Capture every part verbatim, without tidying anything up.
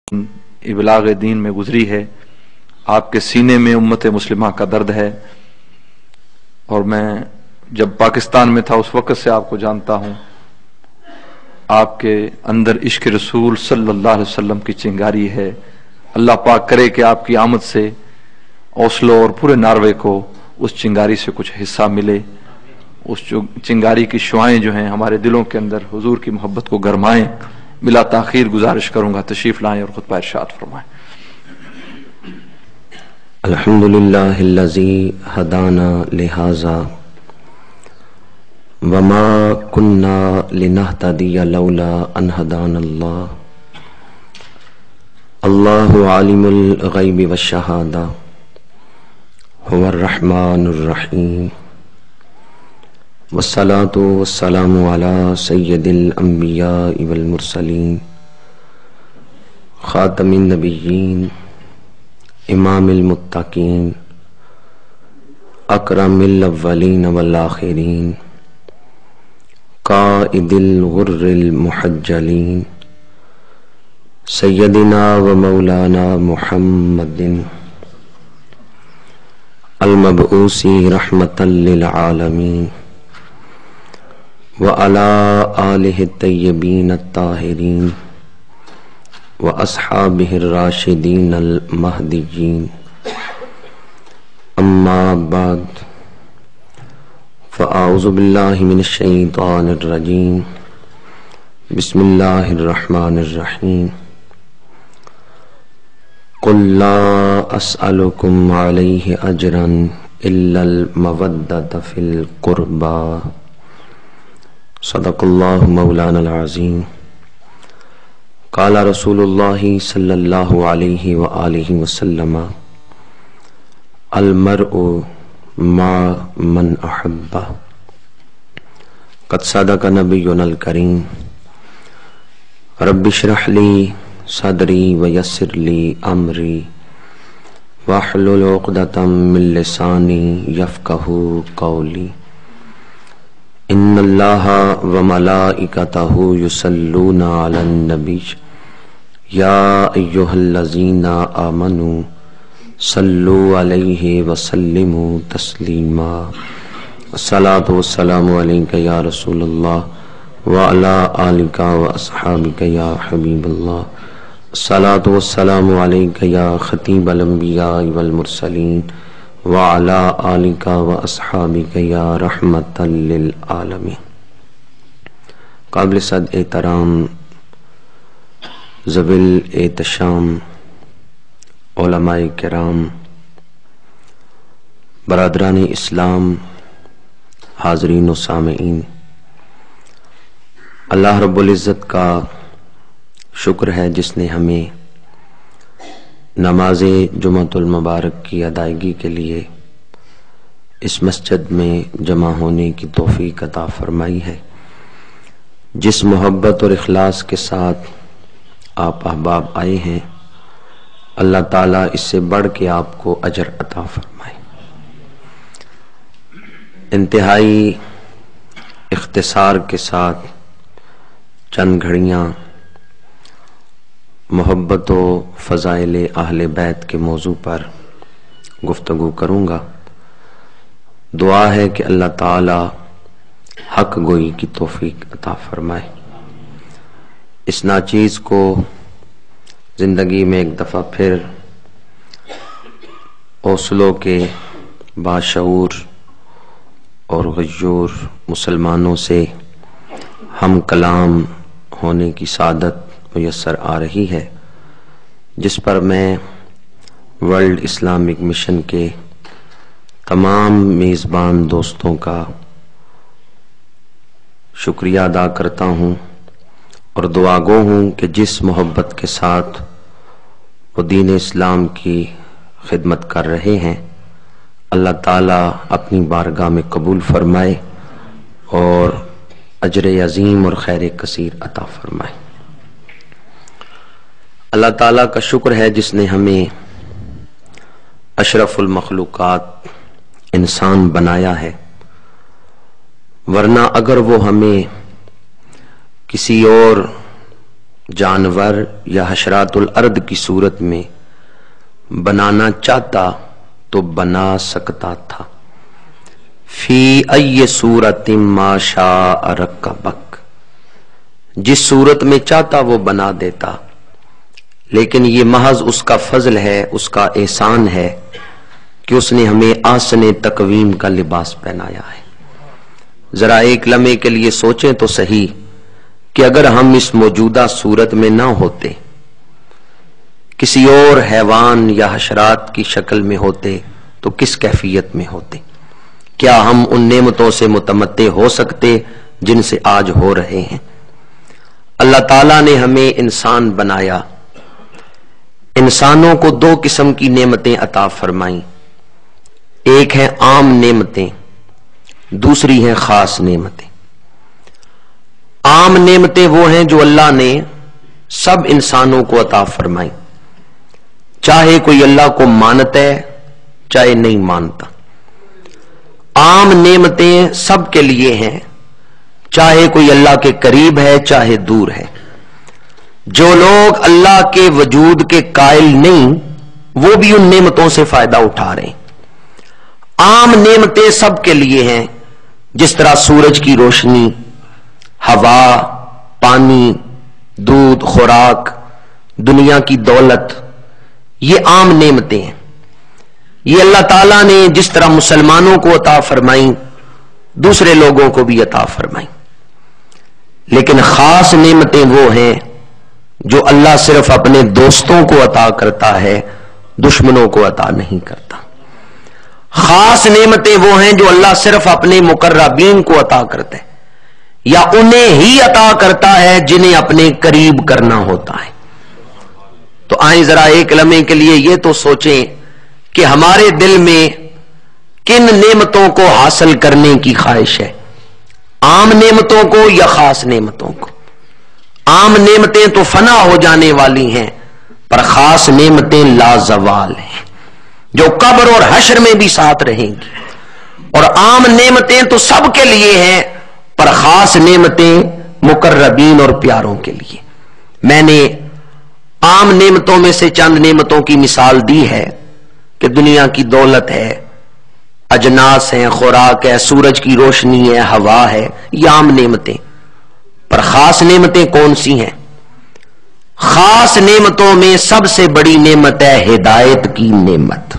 ابلاغ دین میں گزری ہے، آپ کے سینے میں امت مسلمہ کا درد ہے، اور میں جب پاکستان میں تھا اس وقت سے آپ کو جانتا ہوں۔ آپ کے اندر عشق رسول صلی اللہ علیہ وسلم کی چنگاری ہے۔ اللہ پاک کرے کہ آپ کی آمد سے اوسلو اور پورے ناروے کو اس چنگاری سے کچھ حصہ ملے، اس چنگاری کی شعائیں جو ہیں ہمارے دلوں کے اندر حضور کی محبت کو گرمائیں۔ بلا تاخیر گزارش کروں گا تشریف لائیں اور خطبہ ارشاد فرمائیں۔ الحمدللہ الذی ہدانا لہذا وما کننا لنہتدی لولا ان ہدانا اللہ اللہ عالم الغیب والشہادہ هو الرحمن الرحیم والصلاة والسلام علی سید الانبیاء والمرسلین خاتم النبیین امام المتقین اکرم الاولین والآخرین قائد الغر المحجلین سیدنا و مولانا محمد المبعوث رحمتا للعالمین وعلى آلہ الطیبین الطاہرین واصحابہ الراشدین المہدیین اما بعد فاعوذ باللہ من الشیطان الرجیم بسم اللہ الرحمن الرحیم قل لا اسألکم علیہ اجرا الا المودۃ فی القربى صدق اللہ مولانا العظیم قال رسول اللہ صلی اللہ علیہ وآلہ وسلم المرء مع من احب قد صدق نبینا الکریم رب اشرح لی صدری ویسر لی امری واحلل عقدۃ من لسانی یفقہوا قولی ان اللہ وملائکتہ یصلون علی النبی یا ایہا الذین آمنوا صلوا علیہ وسلموا تسلیما الصلاۃ والسلام علیک یا رسول اللہ وعلی آلک واصحابک یا حبیب اللہ الصلاۃ والسلام علیک یا خطیب الانبیاء والمرسلین وعلی آلک واصحابک یا رحمتا للعالمین۔ قابل صد احترام ذوی الاحتشام علماء کرام، برادران اسلام، حاضرین و سامعین، اللہ رب العزت کا شکر ہے جس نے ہمیں نماز جمعۃ المبارک کی ادائیگی کے لیے اس مسجد میں جمع ہونے کی توفیق عطا فرمائی ہے۔ جس محبت اور اخلاص کے ساتھ آپ احباب آئے ہیں، اللہ تعالیٰ اس سے بڑھ کے آپ کو اجر عطا فرمائے۔ انتہائی اختصار کے ساتھ چند گھڑیاں محبت و فضائل اہل بیت کے موضوع پر گفتگو کروں گا۔ دعا ہے کہ اللہ تعالی حق گوئی کی توفیق عطا فرمائے۔ اس ناچیز کو زندگی میں ایک دفعہ پھر اوسلو کے باشعور اور غیور مسلمانوں سے ہم کلام ہونے کی سعادت میسر آ رہی ہے، جس پر میں ورلڈ اسلامک مشن کے تمام میزبان دوستوں کا شکریہ ادا کرتا ہوں اور دعا گو ہوں کہ جس محبت کے ساتھ وہ دین اسلام کی خدمت کر رہے ہیں، اللہ تعالیٰ اپنی بارگاہ میں قبول فرمائے اور اجر عظیم اور خیر کثیر عطا فرمائے۔ اللہ تعالیٰ کا شکر ہے جس نے ہمیں اشرف المخلوقات انسان بنایا ہے، ورنہ اگر وہ ہمیں کسی اور जानवर या हशरातुल अर्द की सूरत में बनाना चाहता तो बना सकता था। फी अय्य सूरतिम मा शाअ रक्कबक, जिस सूरत में चाहता वो बना देता, लेकिन ये महज उसका फजल है, उसका एहसान है कि उसने हमें आसने तकवीम का लिबास पहनाया है। जरा एक लम्हे के लिए सोचें तो सही कि अगर हम इस मौजूदा सूरत में ना होते, किसी और हैवान या हशरात की शक्ल में होते तो किस कैफियत में होते? क्या हम उन नेमतों से मुतमत्ते हो सकते जिनसे आज हो रहे हैं? अल्लाह ताला ने हमें इंसान बनाया, इंसानों को दो किस्म की नेमतें अता फरमाई। एक है आम नेमतें, दूसरी है खास नेमतें। आम नेमतें वो हैं जो अल्लाह ने सब इंसानों को अता फरमाई, चाहे कोई अल्लाह को मानता है चाहे नहीं मानता। आम नेमतें सबके लिए हैं, चाहे कोई अल्लाह के करीब है चाहे दूर है। जो लोग अल्लाह के वजूद के कायल नहीं, वो भी उन नेमतों से फायदा उठा रहे हैं। आम नेमतें सबके लिए हैं, जिस तरह सूरज की रोशनी, हवा, पानी, दूध, खुराक, दुनिया की दौलत, ये आम नेमतें हैं। ये अल्लाह ताला ने जिस तरह मुसलमानों को अता फरमाई, दूसरे लोगों को भी अता फरमाई। लेकिन खास नेमतें वो हैं जो अल्लाह सिर्फ अपने दोस्तों को अता करता है, दुश्मनों को अता नहीं करता। खास नेमतें वो हैं जो अल्लाह सिर्फ अपने मुकर्रबीन को अता करता है, या उन्हें ही अता करता है जिन्हें अपने करीब करना होता है। तो आए जरा एक लम्हे के लिए ये तो सोचें कि हमारे दिल में किन नेमतों को हासिल करने की ख्वाहिश है, आम नेमतों को या खास नेमतों को? आम नेमतें तो फना हो जाने वाली हैं, पर खास नेमतें लाजवाल हैं, जो कब्र और हश्र में भी साथ रहेंगी। और आम नेमतें तो सबके लिए हैं, पर खास नेमतें मुकर्रबीन और प्यारों के लिए। मैंने आम नेमतों में से चंद नेमतों की मिसाल दी है कि दुनिया की दौलत है, अजनास है, खुराक है, सूरज की रोशनी है, हवा है, ये आम नेमतें। पर खास नेमतें कौन सी हैं? खास नेमतों में सबसे बड़ी नेमत है हिदायत की नेमत।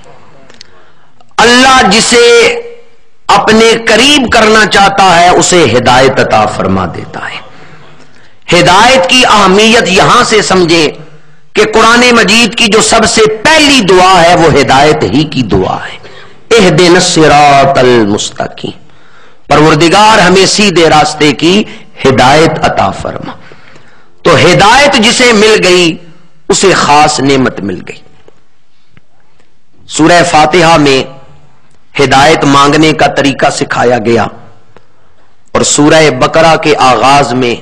अल्लाह जिसे अपने करीब करना चाहता है उसे हिदायत अता फरमा देता है। हिदायत की अहमियत यहां से समझे कि कुरान मजीद की जो सबसे पहली दुआ है वो हिदायत ही की दुआ है। इहदिनस सिरातल मुस्तकीम, परवरदिगार हमें सीधे रास्ते की हिदायत अता फरमा। तो हिदायत जिसे मिल गई उसे खास नेमत मिल गई। सूरह फातिहा में हिदायत मांगने का तरीका सिखाया गया, और सूरह बकरा के आगाज में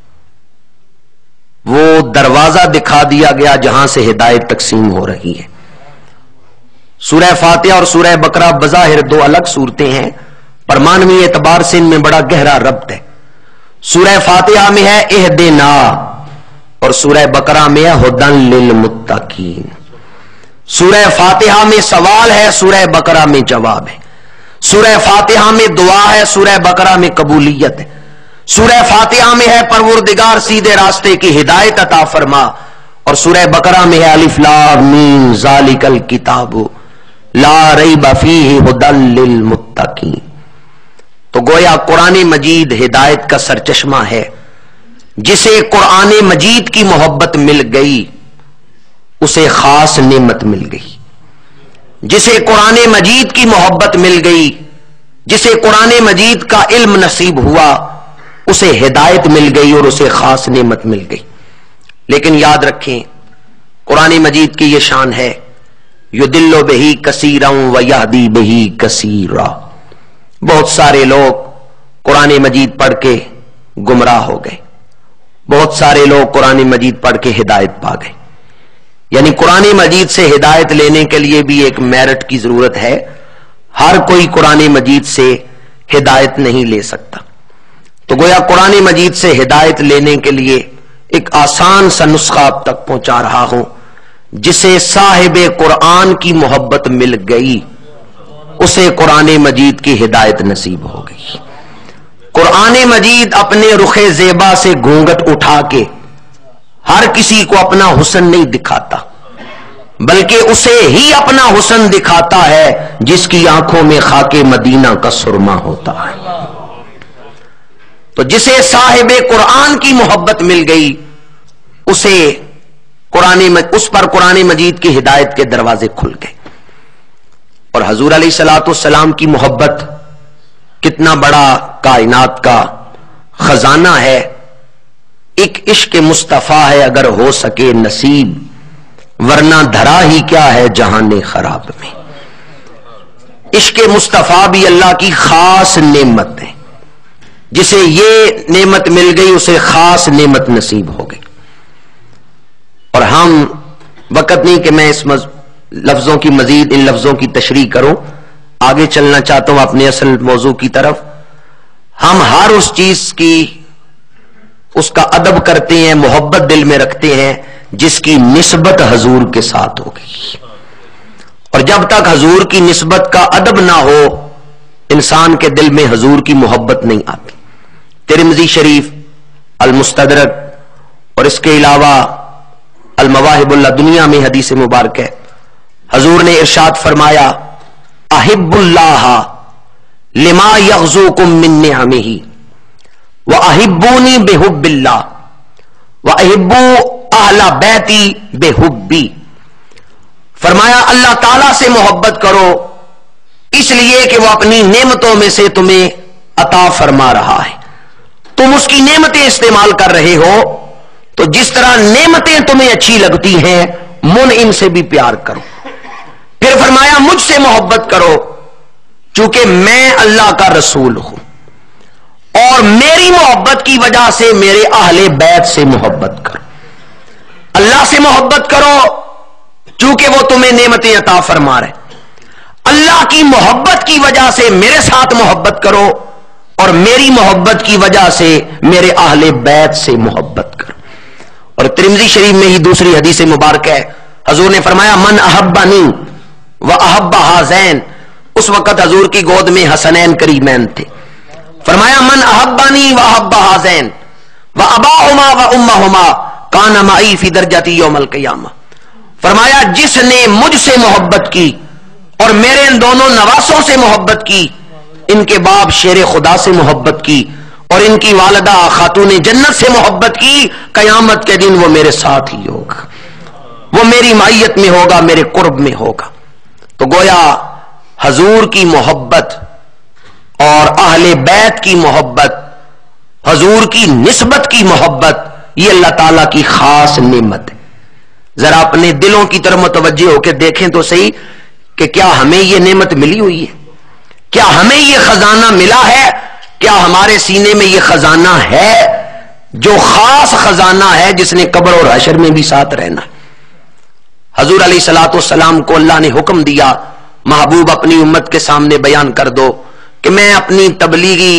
वो दरवाजा दिखा दिया गया जहां से हिदायत तकसीम हो रही है। सूरह फातिहा और सूरह बकरा बज़ाहिर दो अलग सूरतें हैं, पर मानवीय एतबार से इनमें बड़ा गहरा रब्त है। सूरह फातिहा में है इहदिना और सूरह बकरा में है हुदन लिल मुत्तकीन। सूरह फातिहा में सवाल है, सूरह बकरा में जवाब है। सूरह फातिहा में दुआ है, सूरह बकरा में कबूलियत है। सूरह फातिहा में है परवरदिगार सीधे रास्ते की हिदायत अता फरमा, और सूरह बकरा में है अलिफ लाम मीम ज़ालिकल किताबु ला रैब फीहि हुदल लिल मुत्तकीन। तो गोया कुरान मजीद हिदायत का सरचश्मा है। जिसे कुरान मजीद की मोहब्बत मिल गई उसे खास नेमत मिल गई। जिसे कुरान मजीद की मोहब्बत मिल गई, जिसे कुरान मजीद का इल्म नसीब हुआ, उसे हिदायत मिल गई और उसे खास नेमत मिल गई। लेकिन याद रखें, कुरान मजीद की यह शान है, युदिल्लु बिही कसीरन व यहदी बिही कसीरा। बहुत सारे लोग कुरान मजीद पढ़ के गुमराह हो गए, बहुत सारे लोग कुरान मजीद पढ़ के हिदायत पा गए। यानी कुरान मजीद से हिदायत लेने के लिए भी एक मेरिट की जरूरत है। हर कोई कुरान मजीद से हिदायत नहीं ले सकता। तो गोया कुरान मजीद से हिदायत लेने के लिए ایک آسان سا نسخہ آپ تک پہنچا رہا ہوں. جسے صاحب قرآن کی محبت مل گئی اسے قرآن مجید کی ہدایت نصیب ہو گئی. قرآن مجید اپنے رخ زیبا سے گھونگٹ اٹھا کے ہر کسی کو اپنا حسن نہیں دکھاتا، بلکہ اسے ہی اپنا حسن دکھاتا ہے جس کی آنکھوں میں خاک مدینہ کا سرما ہوتا ہے. تو جسے صاحب قرآن کی محبت مل گئی اسے قرآن اس پر قرآن مجید کی ہدایت کے دروازے کھل گئے. اور حضور علیہ الصلوۃ والسلام کی محبت کتنا بڑا کائنات کا خزانہ ہے. ایک عشق مصطفیٰ ہے اگر ہو سکے نصیب، ورنہ دھرا ہی کیا ہے جہان خراب میں. عشق مصطفیٰ بھی اللہ کی خاص نعمت ہے. جسے یہ نعمت مل گئی اسے خاص نعمت نصیب ہو گئی. اور ہم وقت نہیں کہ میں اس مز... لفظوں کی مزید ان لفظوں کی تشریح کروں، آگے چلنا چاہتا ہوں اپنے اصل موضوع کی طرف. ہم ہر اس چیز کی اس کا ادب کرتے ہیں، محبت دل میں رکھتے ہیں جس کی نسبت حضور کے ساتھ ہو گئی. اور جب تک حضور کی نسبت کا ادب نہ ہو انسان کے دل میں حضور کی محبت نہیں آتی. ترمذی شریف، المستدرک اور اس کے علاوہ المواہب اللہ دنیا میں حدیث مبارک ہے. حضور نے ارشاد فرمایا احب اللہ لما یغزوکم من نعمہ واحبونی بحب اللہ واحبوا اہل بیتی بحبی. فرمایا اللہ تعالی سے محبت کرو اس لیے کہ وہ اپنی نعمتوں میں سے تمہیں عطا فرما رہا ہے. تم اس کی نعمتیں استعمال کر رہے ہو تو جس طرح نعمتیں تمہیں اچھی لگتی ہیں منعم سے بھی پیار کرو. پھر فرمایا مجھ سے محبت کرو چونکہ میں اللہ کا رسول ہوں اور میری محبت کی وجہ سے میرے اہل بیت سے محبت کرو. اللہ سے محبت کرو چونکہ وہ تمہیں نعمتیں عطا فرما رہے. اللہ کی محبت کی وجہ سے میرے ساتھ محبت کرو اور میری محبت کی وجہ سے میرے اہل بیت سے محبت کرو. اور ترمذی شریف میں ہی دوسری حدیث مبارک ہے، حضور نے فرمایا من احبنی واحب ہذین. اس وقت حضور کی گود میں حسنین کریمین تھے. فرمایا من احبنی واحب ہذین واباہما وامہما کان معی فی درجتی یوم القیامہ. فرمایا جس نے مجھ سے محبت کی اور میرے ان دونوں نواسوں سے محبت کی، ان کے باپ شیر خدا سے محبت کی اور ان کی والدہ خاتون جنت سے محبت کی، قیامت کے دن وہ میرے ساتھ ہی ہوگا، وہ میری معیت میں ہوگا، میرے قرب میں ہوگا. تو گویا حضور کی محبت اور اہل بیت کی محبت، حضور کی نسبت کی محبت، یہ اللہ تعالیٰ کی خاص نعمت ہے. ذرا اپنے دلوں کی طرف متوجہ ہو کے دیکھیں تو صحیح کہ کیا ہمیں یہ نعمت ملی ہوئی ہے؟ کیا ہمیں یہ خزانہ ملا ہے؟ کیا ہمارے سینے میں یہ خزانہ ہے جو خاص خزانہ ہے جس نے قبر اور حشر میں بھی ساتھ رہنا ہے؟ حضور علیہ الصلوۃ والسلام کو اللہ نے حکم دیا محبوب اپنی امت کے سامنے بیان کر دو کہ میں اپنی تبلیغی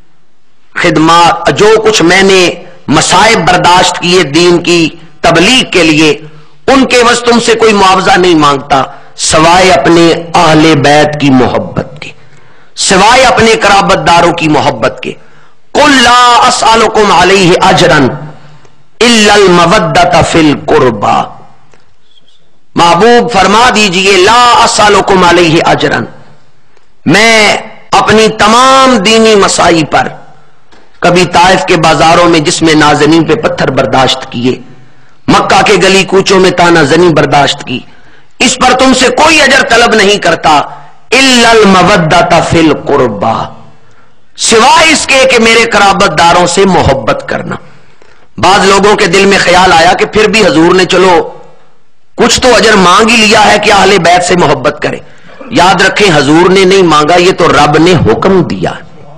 خدمات جو کچھ میں نے مصائب برداشت کیے دین کی تبلیغ کے لیے ان کے عوض تم سے کوئی معاوضہ نہیں مانگتا سوائے اپنے اہل بیت کی محبت کے، سوائے اپنے قرابت داروں کی محبت کے. قل لا اسألکم علیہ اجرا الا المودۃ فی القربى. محبوب فرما دیجئے لا اسألکم علیہ اجرا، میں اپنی تمام دینی مسائی پر کبھی طائف کے بازاروں میں جس میں نازنین پہ پتھر برداشت کیے، مکہ کے گلی کوچوں میں تانا زنی برداشت کی، اس پر تم سے کوئی اجر طلب نہیں کرتا الا المودۃ فی القربى، سوائے اس کے کہ میرے قرابت داروں سے محبت کرنا. بعض لوگوں کے دل میں خیال آیا کہ پھر بھی حضور نے چلو کچھ تو اجر مانگ ہی لیا ہے کہ اہل بیت سے محبت کرے. یاد رکھیں حضور نے نہیں مانگا، یہ تو رب نے حکم دیا.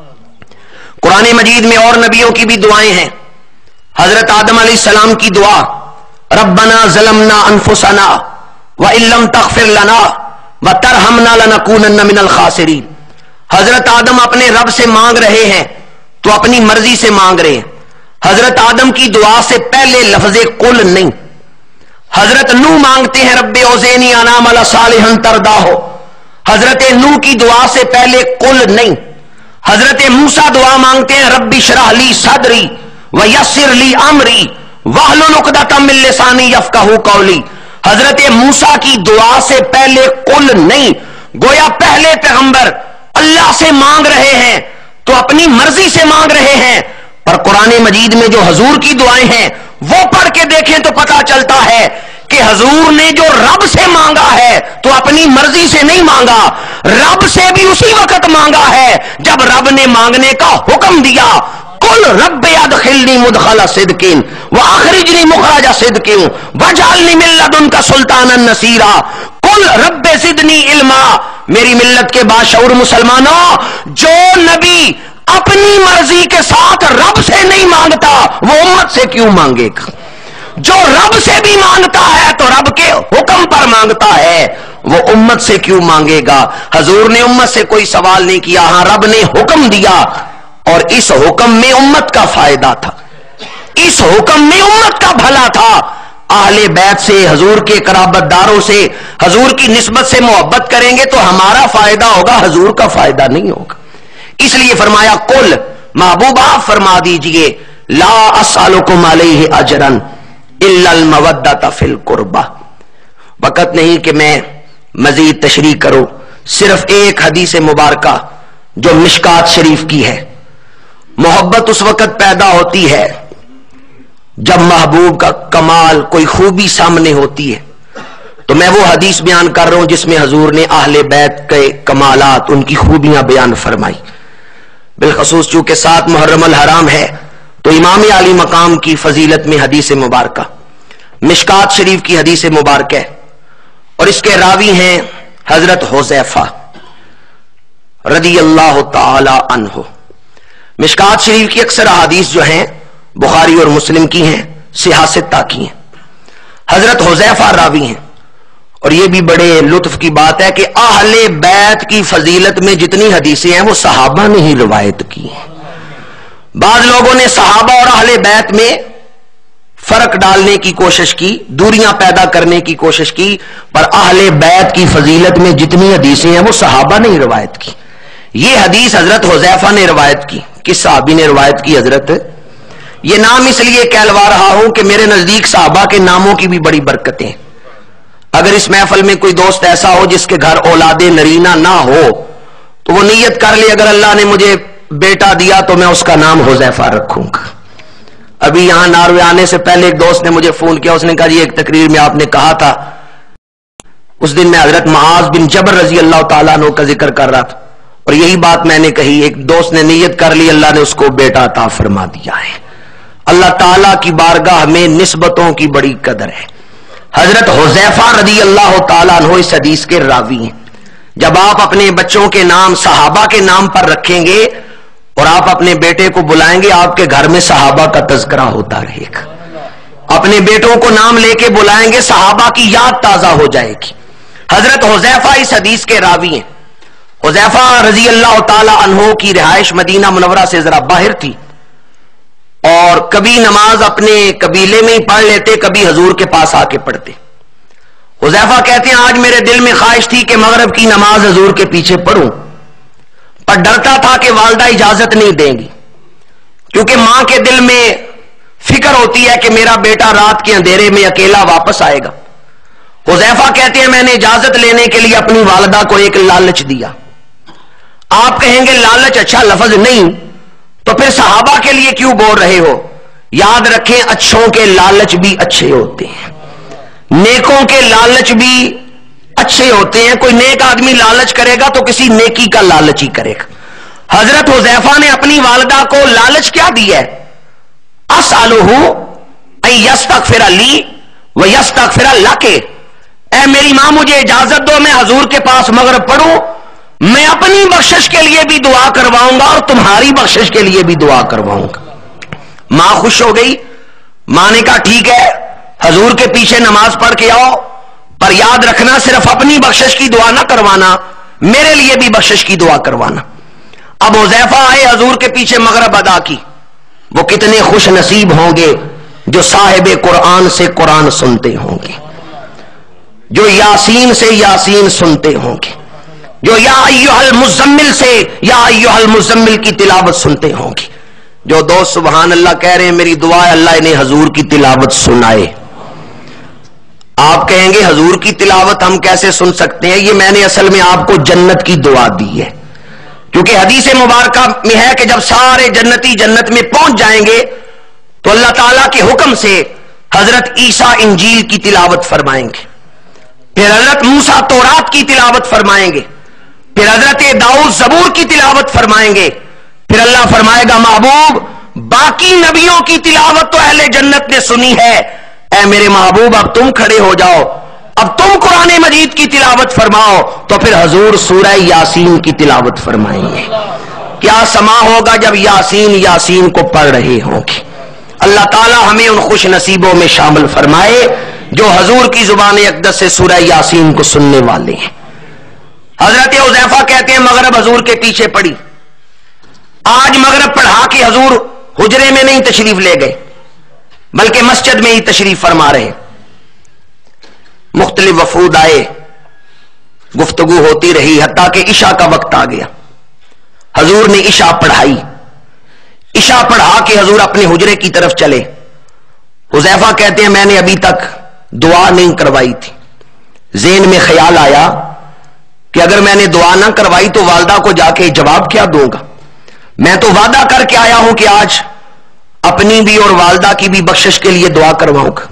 قرآن مجید میں اور نبیوں کی بھی دعائیں ہیں. حضرت آدم علیہ السلام کی دعا ربنا ظلمنا انفسنا وان لم تغفر لنا وترحمنا لنکونن من الخاسرین. حضرت آدم اپنے رب سے مانگ رہے ہیں تو اپنی مرضی سے مانگ رہے ہیں. حضرت آدم کی دعا سے پہلے لفظ قل نہیں. حضرت نو مانگتے ہیں رب اوزینی انام علی صالحا تردا ہو. حضرت نو کی دعا سے پہلے قل نہیں. حضرت موسیٰ دعا مانگتے ہیں رب اشرح لی صدری ویسر لی امری واحلل عقدۃ من لسانی یفقہوا قولی. حضرت موسیٰ کی دعا سے پہلے قل نہیں. گویا پہلے پیغمبر اللہ سے مانگ رہے ہیں تو اپنی مرضی سے مانگ رہے ہیں، پر قرآن مجید میں جو حضور کی دعائیں ہیں وہ پڑھ کے دیکھیں تو پتا چلتا ہے کہ حضور نے جو رب سے مانگا ہے تو اپنی مرضی سے نہیں مانگا، رب سے بھی اسی وقت مانگا ہے جب رب نے مانگنے کا حکم دیا. قل رب ادخلنی مدخل صدق واخرجنی مخرج صدق واجعلنی من لدنک سلطانا نصیرا. قل رب زدنی علما. میری ملت کے باشعور مسلمانوں، جو نبی اپنی مرضی کے ساتھ رب سے نہیں مانگتا وہ امت سے کیوں مانگے گا؟ جو رب سے بھی مانگتا ہے تو رب کے حکم پر مانگتا ہے، وہ امت سے کیوں مانگے گا؟ حضور نے امت سے کوئی سوال نہیں کیا، ہاں رب نے حکم دیا اور اس حکم میں امت کا فائدہ تھا، اس حکم میں امت کا بھلا تھا. اہل بیت سے، حضور کے قرابت داروں سے، حضور کی نسبت سے محبت کریں گے تو ہمارا فائدہ ہوگا، حضور کا فائدہ نہیں ہوگا. اس لیے فرمایا قل، محبوبہ فرما دیجئے، لا اسألکم علیہ اجرا الا المودۃ فی القربہ. وقت نہیں کہ میں مزید تشریح کروں، صرف ایک حدیث مبارکہ جو مشکات شریف کی ہے. محبت اس وقت پیدا ہوتی ہے جب محبوب کا کمال، کوئی خوبی سامنے ہوتی ہے. تو میں وہ حدیث بیان کر رہا ہوں جس میں حضور نے اہل بیت کے کمالات، ان کی خوبیاں بیان فرمائی. بالخصوص چونکہ سات محرم الحرام ہے تو امام عالی مقام کی فضیلت میں حدیث مبارکہ مشکات شریف کی حدیث مبارکہ ہے، اور اس کے راوی ہیں حضرت حذیفہ رضی اللہ تعالی عنہ. مشکات شریف کی اکثر احادیث جو ہیں بخاری اور مسلم کی ہیں، صحاح ستہ کی ہیں. حضرت حذیفہ راوی ہیں، اور یہ بھی بڑے لطف کی بات ہے کہ اہل بیت کی فضیلت میں جتنی حدیثیں ہیں وہ صحابہ نے ہی روایت کی ہیں. بعض لوگوں نے صحابہ اور اہل بیت میں فرق ڈالنے کی کوشش کی، دوریاں پیدا کرنے کی کوشش کی، پر اہل بیت کی فضیلت میں جتنی حدیثیں ہیں وہ صحابہ نے ہی روایت کی. یہ حدیث حضرت حذیفہ نے روایت کی. کس صحابی نے روایت کی؟ حضرت. یہ نام اس لیے کہلوا رہا ہوں کہ میرے نزدیک صحابہ کے ناموں کی بھی بڑی برکتیں. اگر اس محفل میں کوئی دوست ایسا ہو جس کے گھر اولاد نرینہ نہ ہو تو وہ نیت کر لے اگر اللہ نے مجھے بیٹا دیا تو میں اس کا نام حذیفہ رکھوں گا. ابھی یہاں ناروے آنے سے پہلے ایک دوست نے مجھے فون کیا، اس نے کہا جی ایک تقریر میں آپ نے کہا تھا، اس دن میں حضرت معاذ بن جبر رضی اللہ تعالیٰ عنہ کا ذکر کر رہا تھا اور یہی بات میں نے کہی. ایک دوست نے نیت کر لی، اللہ نے اس کو بیٹا عطا فرما دیا ہے. اللہ تعالیٰ کی بارگاہ میں نسبتوں کی بڑی قدر ہے. حضرت حذیفہ رضی اللہ تعالیٰ عنہ اس حدیث کے راوی ہیں. جب آپ اپنے بچوں کے نام صحابہ کے نام پر رکھیں گے اور آپ اپنے بیٹے کو بلائیں گے، آپ کے گھر میں صحابہ کا تذکرہ ہوتا رہے گا. اپنے بیٹوں کو نام لے کے بلائیں گے، صحابہ کی یاد تازہ ہو جائے گی. حضرت حذیفہ اس حدیث کے راوی ہیں. حذیفہ رضی اللہ تعالی عنہ کی رہائش مدینہ منورہ سے ذرا باہر تھی اور کبھی نماز اپنے قبیلے میں ہی پڑھ لیتے، کبھی حضور کے پاس آ کے پڑھتے. حذیفہ کہتے ہیں آج میرے دل میں خواہش تھی کہ مغرب کی نماز حضور کے پیچھے پڑھوں، پر ڈرتا تھا کہ والدہ اجازت نہیں دیں گی، کیونکہ ماں کے دل میں فکر ہوتی ہے کہ میرا بیٹا رات کے اندھیرے میں اکیلا واپس آئے گا. حذیفہ کہتے ہیں میں نے اجازت لینے کے لیے اپنی والدہ کو ایک لالچ دیا. آپ کہیں گے لالچ اچھا لفظ نہیں تو پھر صحابہ کے لیے کیوں بول رہے ہو؟ یاد رکھیں اچھوں کے لالچ بھی اچھے ہوتے ہیں، نیکوں کے لالچ بھی اچھے ہوتے ہیں. کوئی نیک آدمی لالچ کرے گا تو کسی نیکی کا لالچ ہی کرے گا. حضرت حذیفہ نے اپنی والدہ کو لالچ کیا دی ہے؟ اسالہ ان یستغفر لی و یستغفر لک، اے میری ماں مجھے اجازت دو میں حضور کے پاس مغرب پڑھوں، میں اپنی بخشش کے لیے بھی دعا کرواؤں گا اور تمہاری بخشش کے لیے بھی دعا کرواؤں گا. ماں خوش ہو گئی. ماں نے کہا ٹھیک ہے حضور کے پیچھے نماز پڑھ کے آؤ، پر یاد رکھنا صرف اپنی بخشش کی دعا نہ کروانا، میرے لیے بھی بخشش کی دعا کروانا. اب حذیفہ آئے، حضور کے پیچھے مغرب ادا کی. وہ کتنے خوش نصیب ہوں گے جو صاحب قرآن سے قرآن سنتے ہوں گے، جو یاسین سے یاسین سنتے ہوں گے، جو یا ایھا المزمل سے یا ایھا المزمل کی تلاوت سنتے ہوں گے۔ جو دوست سبحان اللہ کہہ رہے ہیں میری دعا ہے اللہ انہیں حضور کی تلاوت سنائے۔ آپ کہیں گے حضور کی تلاوت ہم کیسے سن سکتے ہیں؟ یہ میں نے اصل میں آپ کو جنت کی دعا دی ہے، کیونکہ حدیث مبارکہ میں ہے کہ جب سارے جنتی جنت میں پہنچ جائیں گے تو اللہ تعالیٰ کے حکم سے حضرت عیسیٰ انجیل کی تلاوت فرمائیں گے، پھر حضرت موسیٰ تورات کی تلاوت فرمائیں گے، پھر حضرت داؤد زبور کی تلاوت فرمائیں گے، پھر اللہ فرمائے گا محبوب باقی نبیوں کی تلاوت تو اہل جنت نے سنی ہے، اے میرے محبوب اب تم کھڑے ہو جاؤ، اب تم قرآن مجید کی تلاوت فرماؤ۔ تو پھر حضور سورہ یاسین کی تلاوت فرمائیں گے۔ کیا سما ہوگا جب یاسین یاسین کو پڑھ رہے ہوں گے۔ اللہ تعالی ہمیں ان خوش نصیبوں میں شامل فرمائے جو حضور کی زبان اقدس سے سورہ یاسین کو سننے والے ہیں۔ حضرت حذیفہ کہتے ہیں مغرب حضور کے پیچھے پڑی، آج مغرب پڑھا کے حضور حجرے میں نہیں تشریف لے گئے بلکہ مسجد میں ہی تشریف فرما رہے۔ مختلف وفود آئے، گفتگو ہوتی رہی حتیٰ کہ عشاء کا وقت آ گیا۔ حضور نے عشاء پڑھائی، عشاء پڑھا کے حضور اپنے حجرے کی طرف چلے۔ حذیفہ کہتے ہیں میں نے ابھی تک دعا نہیں کروائی تھی، ذہن میں خیال آیا کہ اگر میں نے دعا نہ کروائی تو والدہ کو جا کے جواب کیا دوں گا؟ میں تو وعدہ کر کے آیا ہوں کہ آج اپنی بھی اور والدہ کی بھی بخشش کے لیے دعا کرواؤں گا۔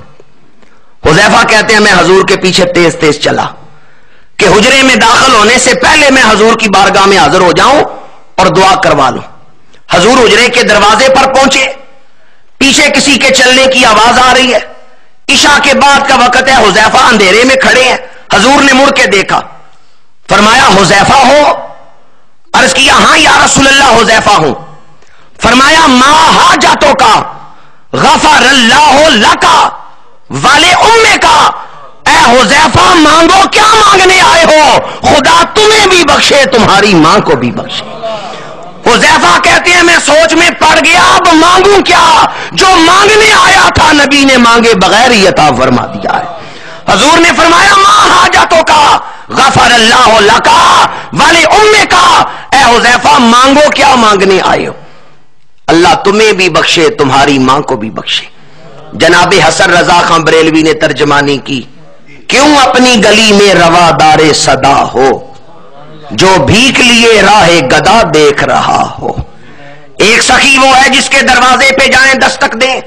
حذیفہ کہتے ہیں میں حضور کے پیچھے تیز تیز چلا کہ حجرے میں داخل ہونے سے پہلے میں حضور کی بارگاہ میں حاضر ہو جاؤں اور دعا کروا لوں۔ حضور حجرے کے دروازے پر پہنچے، پیچھے کسی کے چلنے کی آواز آ رہی ہے، عشاء کے بعد کا وقت ہے، حذیفہ اندھیرے میں کھڑے ہیں۔ حضور نے مڑ کے دیکھا، فرمایا حذیفہ ہو؟ عرض کیا ہاں یا رسول اللہ حذیفہ ہوں۔ فرمایا ما حاجتوں کا غفر اللہ لکا والے امے کا، اے حذیفہ مانگو کیا مانگنے آئے ہو، خدا تمہیں بھی بخشے تمہاری ماں کو بھی بخشے۔ حذیفہ کہتے ہیں میں سوچ میں پڑ گیا اب مانگوں کیا، جو مانگنے آیا تھا نبی نے مانگے بغیر ہی عطا فرما دیا ہے۔ حضور نے فرمایا ما حاجتوں کا غفر اللہ لکا والے امے کا، اے حذیفہ مانگو کیا مانگنے آئے ہو، اللہ تمہیں بھی بخشے تمہاری ماں کو بھی بخشے۔ جناب حسن رضا خان بریلوی نے ترجمانی کی، کیوں اپنی گلی میں روادار صدا ہو، جو بھیک لیے راہ گدا دیکھ رہا ہو۔ ایک سخی وہ ہے جس کے دروازے پہ جائیں دستک دیں،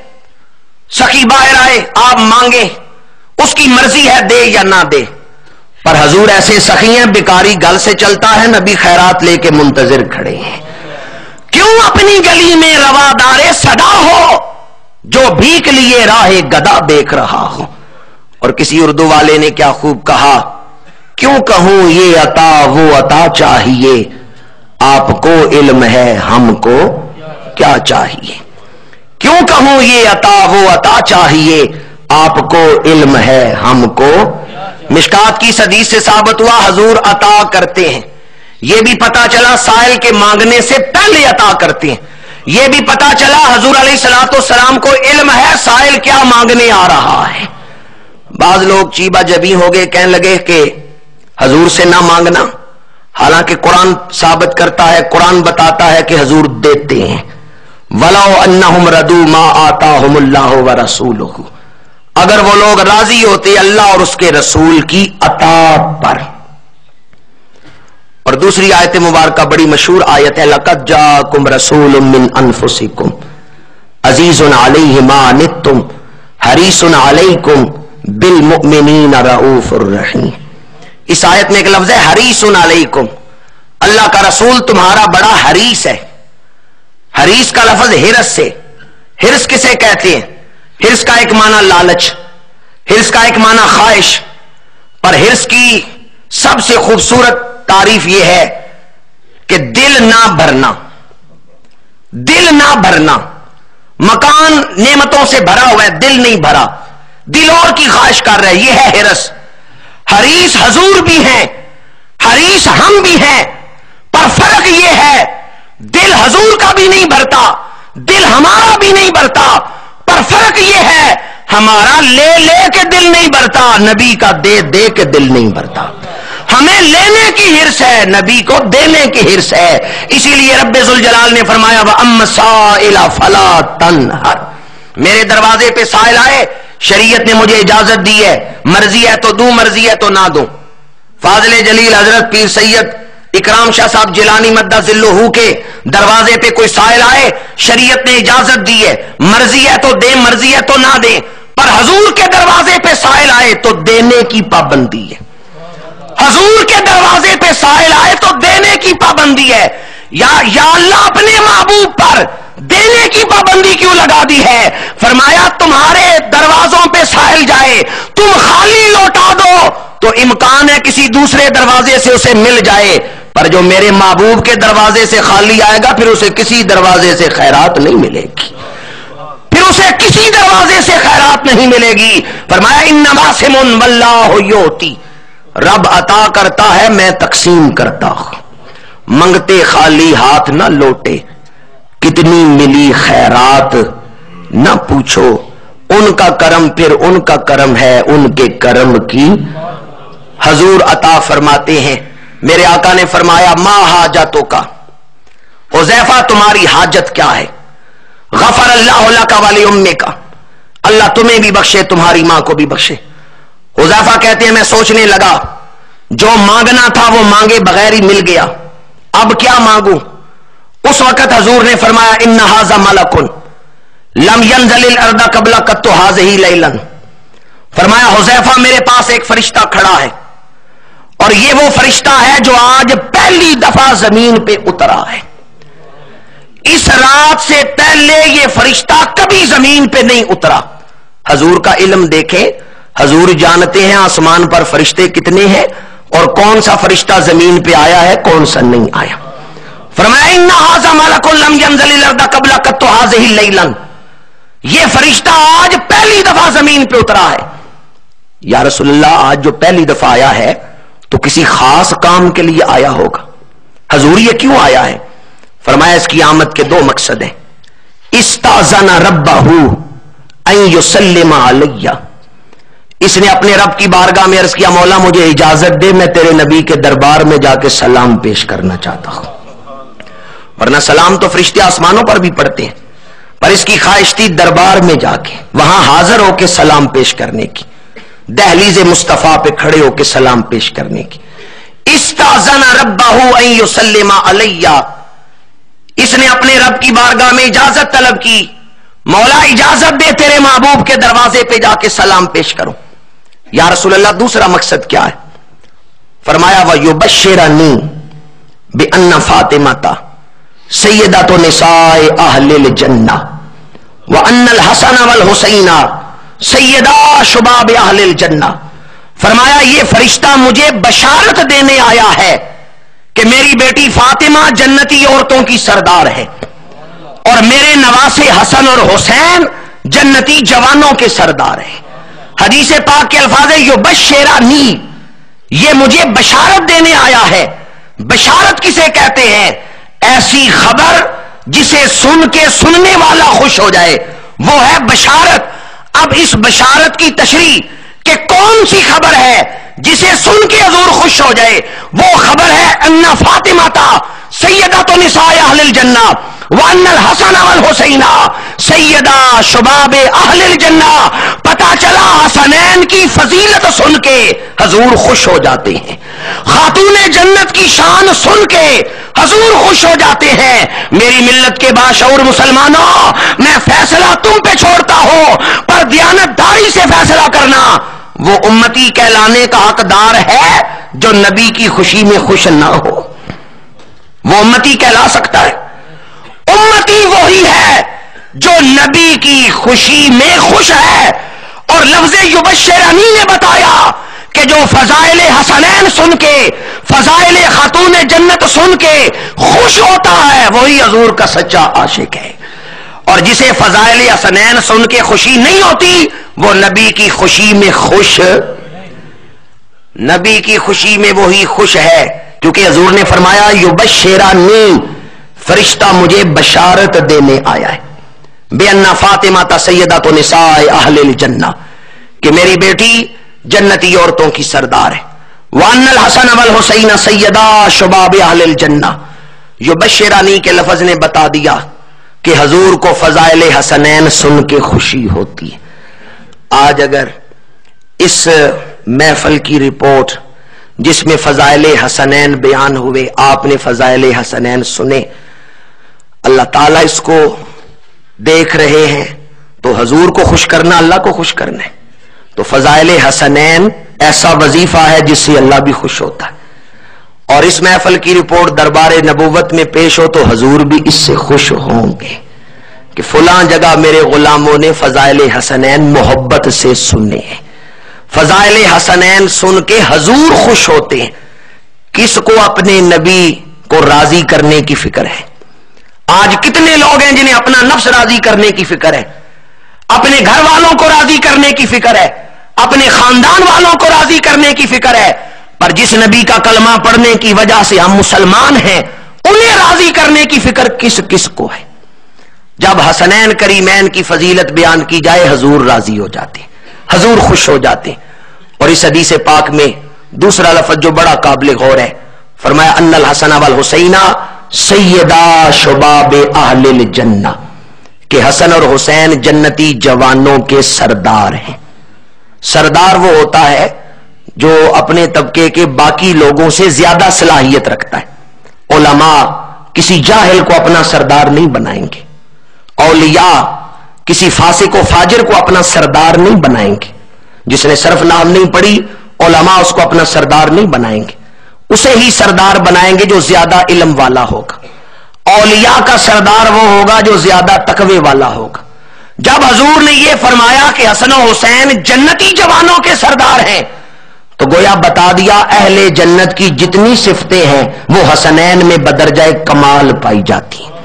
سخی باہر آئے آپ مانگیں، اس کی مرضی ہے دے یا نہ دے، پر حضور ایسے سخی ہیں بیکاری گل سے چلتا ہے، نبی خیرات لے کے منتظر کھڑے ہیں۔ کیوں اپنی گلی میں روادار صدا ہو، جو بھیک لیے راہ گدا دیکھ رہا ہو۔ اور کسی اردو والے نے کیا خوب کہا، کیوں کہوں یہ عطا وہ عطا چاہیے، آپ کو علم ہے ہم کو کیا چاہیے۔ کیوں کہوں یہ عطا وہ عطا چاہیے، آپ کو علم ہے ہم کو۔ مشکات کی حدیث سے ثابت ہوا حضور عطا کرتے ہیں، یہ بھی پتا چلا سائل کے مانگنے سے پہلے عطا کرتے ہیں، یہ بھی پتا چلا حضور علیہ الصلوۃ والسلام کو علم ہے سائل کیا مانگنے آ رہا ہے۔ بعض لوگ چیبا جبی ہو گئے، کہنے لگے کہ حضور سے نہ مانگنا، حالانکہ قرآن ثابت کرتا ہے، قرآن بتاتا ہے کہ حضور دیتے ہیں۔ وَلَوْ أَنَّهُمْ رَضُوا مَا آتَاهُمُ اللَّهُ وَرَسُولُهُ، اگر وہ لوگ راضی ہوتے اللہ اور اس کے رسول کی عطا پر۔ اور دوسری آیت مبارکہ بڑی مشہور آیت ہے، لَقَدْ جَاءَكُمْ رَسُولٌ مِّنْ أَنفُسِكُمْ عَزِيزٌ عَلَيْهِ مَا عَنِتُّمْ حَرِيصٌ عَلَيْكُمْ بِالْمُؤْمِنِينَ رَءُوفٌ رَحِيمٌ۔ اس آیت میں ایک لفظ ہے حریص علیکم، اللہ کا رسول تمہارا بڑا حریص ہے۔ حریص کا لفظ ہرس سے، ہرس کسے کہتے ہیں؟ ہرس کا ایک معنی لالچ، ہرس کا ایک معنی خواہش، پر ہرس کی سب سے خوبصورت تعریف یہ ہے کہ دل نہ بھرنا، دل نہ بھرنا۔ مکان نعمتوں سے بھرا ہوا ہے، دل نہیں بھرا، دل اور کی خواہش کر رہا ہے، یہ ہے ہرس۔ حریص حضور بھی ہیں، حریص ہم بھی ہیں، پر فرق یہ ہے دل حضور کا بھی نہیں بھرتا، دل ہمارا بھی نہیں بھرتا، پر فرق یہ ہے ہمارا لے لے کے دل نہیں بھرتا، نبی کا دے دے کے دل نہیں بھرتا۔ ہمیں لینے کی ہرس ہے، نبی کو دینے کی ہرس ہے۔ اسی لیے رب ذوالجلال نے فرمایا وَأَمَّا السَّائِلَ فَلَا تَنْهَرْ، میرے دروازے پہ سائل آئے، شریعت نے مجھے اجازت دی ہے، مرضی ہے تو دوں، مرضی ہے تو نہ دوں۔ فاضل جلیل حضرت پیر سید اکرام شاہ صاحب جیلانی مدہ ذلہ کے دروازے پہ کوئی سائل آئے، شریعت نے اجازت دی ہے، مرضی ہے تو دیں، مرضی ہے تو نہ دیں، پر حضور کے دروازے پہ سائل آئے تو دینے کی پابندی ہے۔ حضور کے دروازے پہ سائل آئے تو دینے کی پابندی ہے۔ یا یا اللہ اپنے محبوب پر دینے کی پابندی کیوں لگا دی ہے؟ فرمایا تمہارے دروازوں پہ سائل جائے، تم خالی لوٹا دو تو امکان ہے کسی دوسرے دروازے سے اسے مل جائے، پر جو میرے محبوب کے دروازے سے خالی آئے گا پھر اسے کسی دروازے سے خیرات نہیں ملے گی، پھر اسے کسی دروازے سے خیرات نہیں ملے گی۔ فرمایا انما سمن واللہ یؤتی، رب عطا کرتا ہے میں تقسیم کرتا ہوں، منگتے خالی ہاتھ نہ لوٹے، کتنی ملی خیرات نہ پوچھو، ان کا کرم پھر ان کا کرم ہے، ان کے کرم کی حضور عطا فرماتے ہیں۔ میرے آقا نے فرمایا ما حاجتوں کا، حذیفہ تمہاری حاجت کیا ہے؟ غفر اللہ لک ولی امک، اللہ تمہیں بھی بخشے تمہاری ماں کو بھی بخشے۔ حذیفہ کہتے ہیں میں سوچنے لگا جو مانگنا تھا وہ مانگے بغیر ہی مل گیا، اب کیا مانگوں؟ اس وقت حضور نے فرمایا ان ھذا ملک لم ينزل الارض قبل قط ھذہ لیلا، فرمایا حذیفہ میرے پاس ایک فرشتہ کھڑا ہے اور یہ وہ فرشتہ ہے جو آج پہلی دفعہ زمین پہ اترا ہے، اس رات سے پہلے یہ فرشتہ کبھی زمین پہ نہیں اترا۔ حضور کا علم دیکھیں، حضور جانتے ہیں آسمان پر فرشتے کتنے ہیں اور کون سا فرشتہ زمین پہ آیا ہے کون سا نہیں آیا۔ فرمایا ان ھذا ملک لم ينزل الارض قبل قط ھذہ لیلا، یہ فرشتہ آج پہلی دفعہ زمین پہ اترا ہے۔ یا رسول اللہ آج جو پہلی دفعہ آیا ہے تو کسی خاص کام کے لیے آیا ہوگا، حضور یہ کیوں آیا ہے؟ فرمایا اس کی آمد کے دو مقصد ہیں، استاذن ربہ ان یسلم علیہ، اس نے اپنے رب کی بارگاہ میں عرض کیا مولا مجھے اجازت دے میں تیرے نبی کے دربار میں جا کے سلام پیش کرنا چاہتا ہوں، ورنہ سلام تو فرشتے آسمانوں پر بھی پڑھتے ہیں، پر اس کی خواہش تھی دربار میں جا کے وہاں حاضر ہو کے سلام پیش کرنے کی، دہلیز مصطفیٰ پہ کھڑے ہو کے سلام پیش کرنے کی۔ استاذن ربہ ان یسلم علیہ، اس نے اپنے رب کی بارگاہ میں اجازت طلب کی، مولا اجازت دے تیرے محبوب کے دروازے پہ جا کے سلام پیش کروں۔ یا رسول اللہ دوسرا مقصد کیا ہے؟ فرمایا وَيُبَشِّرَنِي بِأَنَّ فَاطِمَةَ سَيِّدَةُ نِسَاءِ أَهْلِ الْجَنَّةِ وَأَنَّ الْحَسَنَ وَالْحُسَيْنَ سَيِّدَا شُبَابِ أَهْلِ الْجَنَّةِ، فرمایا یہ فرشتہ مجھے بشارت دینے آیا ہے کہ میری بیٹی فاطمہ جنتی عورتوں کی سردار ہے اور میرے نواسے حسن اور حسین جنتی جوانوں کے سردار ہیں۔ حدیث پاک کے الفاظ ہے یبشرنی، یہ مجھے بشارت دینے آیا ہے۔ بشارت کسے کہتے ہیں؟ ایسی خبر جسے سن کے سننے والا خوش ہو جائے وہ ہے بشارت۔ اب اس بشارت کی تشریح کہ کون سی خبر ہے جسے سن کے حضور خوش ہو جائے، وہ خبر ہے ان فاطمہ سیدۃ نساء اہل الجنہ وان الحسن والحسین سیدہ شباب اہل الجنہ۔ پتا چلا حسنین کی فضیلت سن کے حضور خوش ہو جاتے ہیں، خاتون جنت کی شان سن کے حضور خوش ہو جاتے ہیں۔ میری ملت کے باشعور مسلمانوں، میں فیصلہ تم پہ چھوڑتا ہوں، پر دیانتداری سے فیصلہ کرنا۔ وہ امتی کہلانے کا حقدار ہے جو نبی کی خوشی میں خوش نہ ہو، وہ امتی کہلا سکتا ہے؟ امتی وہی ہے جو نبی کی خوشی میں خوش ہے۔ اور لفظ یبشرنی نے بتایا کہ جو فضائل حسنین سن کے، فضائل خاتون جنت سن کے خوش ہوتا ہے وہی حضور کا سچا عاشق ہے، اور جسے فضائل حسنین سن کے خوشی نہیں ہوتی وہ نبی کی خوشی میں خوش، نبی کی خوشی میں وہی خوش ہے، کیونکہ حضور نے فرمایا یبشرنی، فرشتہ مجھے بشارت دینے آیا ہے۔ بے انا فاطمہ تا سیدہ تو نساء اہل الجنہ، کہ میری بیٹی جنتی عورتوں کی سردار ہے. وان الحسن والحسین سیدا شباب اہل الجنہ. یبشرانی کے لفظ نے بتا دیا کہ حضور کو فضائل حسنین سن کے خوشی ہوتی ہے. آج اگر اس محفل کی رپورٹ جس میں فضائل حسنین بیان ہوئے، آپ نے فضائل حسنین سنے، اللہ تعالیٰ اس کو دیکھ رہے ہیں، تو حضور کو خوش کرنا اللہ کو خوش کرنا ہے. تو فضائل حسنین ایسا وظیفہ ہے جس سے اللہ بھی خوش ہوتا ہے. اور اس محفل کی رپورٹ دربار نبوت میں پیش ہو تو حضور بھی اس سے خوش ہوں گے کہ فلاں جگہ میرے غلاموں نے فضائل حسنین محبت سے سنے ہیں. فضائل حسنین سن کے حضور خوش ہوتے ہیں. کس کو اپنے نبی کو راضی کرنے کی فکر ہے؟ آج کتنے لوگ ہیں جنہیں اپنا نفس راضی کرنے کی فکر ہے، اپنے گھر والوں کو راضی کرنے کی فکر ہے، اپنے خاندان والوں کو راضی کرنے کی فکر ہے، پر جس نبی کا کلمہ پڑھنے کی وجہ سے ہم مسلمان ہیں انہیں راضی کرنے کی فکر کس کس کو ہے؟ جب حسنین کریمین کی فضیلت بیان کی جائے حضور راضی ہو جاتے، حضور خوش ہو جاتے. اور اس حدیث پاک میں دوسرا لفظ جو بڑا قابل غور ہے، فرمایا ان الحسن والحسین سیدا شباب اہل الجنہ، کہ حسن اور حسین جنتی جوانوں کے سردار ہیں. سردار وہ ہوتا ہے جو اپنے طبقے کے باقی لوگوں سے زیادہ صلاحیت رکھتا ہے. علماء کسی جاہل کو اپنا سردار نہیں بنائیں گے، اولیاء کسی فاسق و فاجر کو اپنا سردار نہیں بنائیں گے. جس نے صرف نام نہیں پڑھی علماء اس کو اپنا سردار نہیں بنائیں گے، اسے ہی سردار بنائیں گے جو زیادہ علم والا ہوگا. اولیاء کا سردار وہ ہوگا جو زیادہ تقوی والا ہوگا. جب حضور نے یہ فرمایا کہ حسن و حسین جنتی جوانوں کے سردار ہیں تو گویا بتا دیا اہل جنت کی جتنی صفتیں ہیں وہ حسنین میں بدرجہ کمال پائی جاتی ہیں.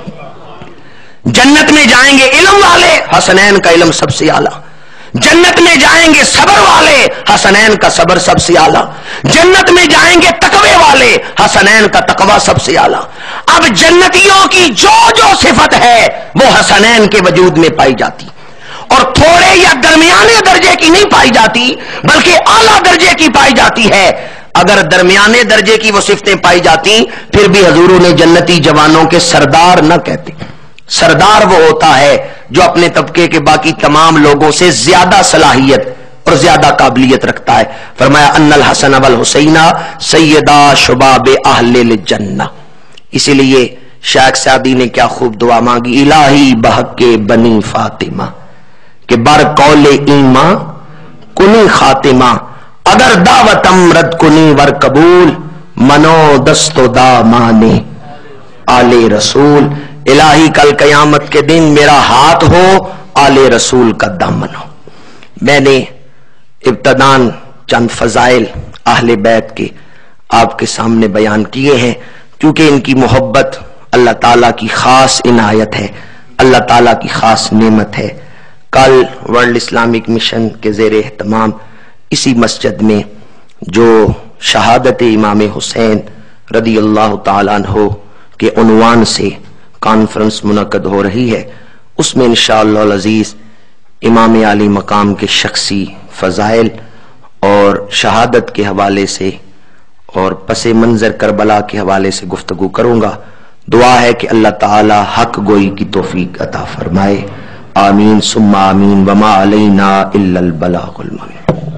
جنت میں جائیں گے علم والے، حسنین کا علم سب سے اعلیٰ. جنت میں جائیں گے صبر والے، حسنین کا صبر سب سے اعلیٰ. جنت میں جائیں گے تقوی والے، حسنین کا تقوی سب سے اعلیٰ. اب جنتیوں کی جو جو صفت ہے وہ حسنین کے وجود میں پائی جاتی، اور تھوڑے یا درمیانے درجے کی نہیں پائی جاتی بلکہ اعلیٰ درجے کی پائی جاتی ہے. اگر درمیانے درجے کی وہ صفتیں پائی جاتی پھر بھی حضور نے جنتی جوانوں کے سردار نہ کہتے. سردار وہ ہوتا ہے جو اپنے طبقے کے باقی تمام لوگوں سے زیادہ صلاحیت اور زیادہ قابلیت رکھتا ہے. فرمایا ان الحسن والحسین سیدا شباب اہل الجنہ. اسی لیے شیخ سعدی نے کیا خوب دعا مانگی، الہی بحق کے بنی فاطمہ کہ بر قول ایمان کنی خاتمہ، اگر دعوت امرد کنی ور قبول، منو دست و دامانے آل رسول. الہی کل قیامت کے دن میرا ہاتھ ہو، آل رسول کا دامن ہو. میں نے ابتدان چند فضائل اہل بیت کے آپ کے سامنے بیان کیے ہیں کیونکہ ان کی محبت اللہ تعالیٰ کی خاص عنایت ہے، اللہ تعالیٰ کی خاص نعمت ہے. کل ورلڈ اسلامک مشن کے زیر اہتمام اسی مسجد میں جو شہادت امام حسین رضی اللہ تعالیٰ عنہ کے عنوان سے کانفرنس منعقد ہو رہی ہے، اس میں انشاءاللہ العزیز امام عالی مقام کے شخصی فضائل اور شہادت کے حوالے سے اور پس منظر کربلا کے حوالے سے گفتگو کروں گا. دعا ہے کہ اللہ تعالی حق گوئی کی توفیق عطا فرمائے. آمین ثم آمین. وما علینا الا البلاغ المبین.